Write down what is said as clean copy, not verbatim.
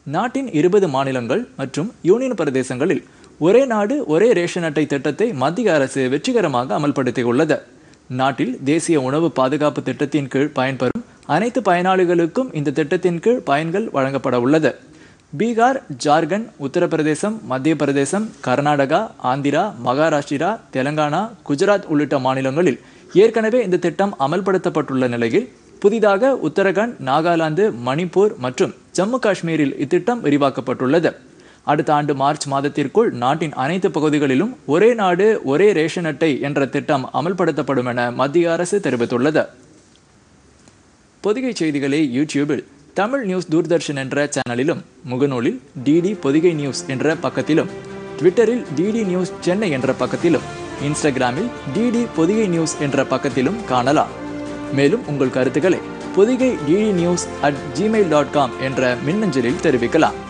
நாட்டின் 20 மாநிலங்கள் மற்றும் யூனியன் பிரதேசங்களில் ஒரே நாடு ஒரே ரேஷன் அட்டை திட்டத்தை மத்திய அரசு வெற்றிகரமாக அமல்படுத்தியுள்ளது. நாட்டில் தேசிய உணவு பாதுகாப்பு திட்டத்தின் கீழ் பயன்பெறும் அனைத்து பயனாளிகளுக்கும் இந்த திட்டத்தின் கீழ் பயன்கள் வழங்கப்பட உள்ளது. பீகார், ஜார்க்கண்ட், உத்தரப்பிரதேசம், மத்திய பிரதேசம், கர்நாடகா, ஆந்திரா, மகாராஷ்டிரா, தெலங்கானா, குஜராத் உள்ளிட்ட மாநிலங்களில் ஏற்கனவே இந்த திட்டம் அமல்படுத்தப்பட்டுள்ள நிலையில் புதிதாக உத்தரகாண்ட், நாகாலாந்து, மணிப்பூர் மற்றும் ஜம்மு காஷ்மீரில் இத்திட்டம் விரிவாக்கப்பட்டுள்ளது. அடுத்த ஆண்டு மார்ச் மாதத்திற்குள் நாட்டின் அனைத்து பகுதிகளிலும் ஒரே நாடு ஒரே ரேஷன் அட்டை என்ற திட்டம் அமல்படுத்தப்படும் என மத்திய அரசு தெரிவித்துள்ளது. பொதிகை செய்திகளை யூடியூபில் தமிழ் நியூஸ் தூர்தர்ஷன் என்ற சேனலிலும், முகநூலில் டிடி பொதிகை நியூஸ் என்ற பக்கத்திலும், ட்விட்டரில் டிடி நியூஸ் சென்னை என்ற பக்கத்திலும், இன்ஸ்டாகிராமில் டிடி பொதிகை நியூஸ் என்ற பக்கத்திலும் காணலாம். மேலும் உங்கள் கருத்துக்களை பொதிகை DDnews@gmail.com என்ற மின்னஞ்சலில் தெரிவிக்கலாம்.